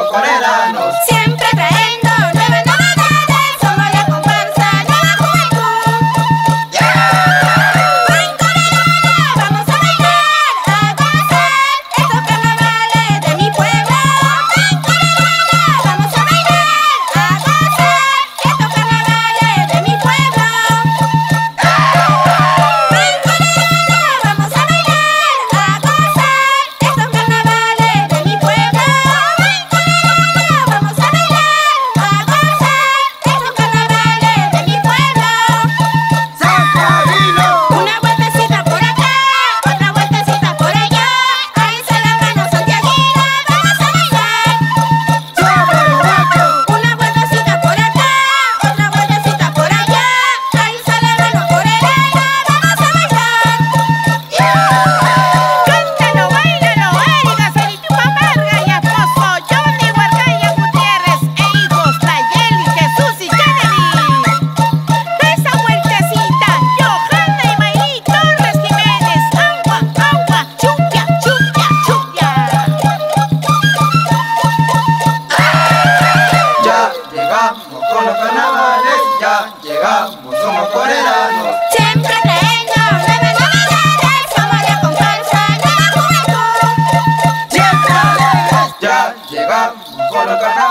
somos corelanos. Siempre trayendo nuevas novedades, somos la comparsa Nueva Juventud. En Corelana vamos a bailar, a gozar estos carnavales de mi pueblo. En Corelana vamos a bailar, a gozar estos carnavales de mi pueblo. En Corelana vamos a bailar, a gozar estos carnavales de mi pueblo. En Corelana vamos a bailar, a gozar estos carnavales de mi pueblo. ¡Santiaguino! Una vueltecita por acá, otra vueltecita por allá. Alza la mano, Santiaguino, vamos a bailar. ¡Somos guachos! Una vueltecita por acá, otra vueltecita por allá. Alza la mano, Corelana, vamos a bailar. Cántalo, báilalo, Erika, Celito Vargas y esposo Johnny Huergaya Gutiérrez e hijos Nayeli, Jesús y Kennedy. Esa vueltecita, Johanna y Mayri Torres Jiménez. Agua, agua, chuya, chuya, chuya. Ya llegamos con los carnavales, ya llegamos, somos corelanos. Siempre trayendo nuevas novedades, somos la comparsa Nueva Juventud. Siempre alegres, ya llegamos con los carnavales.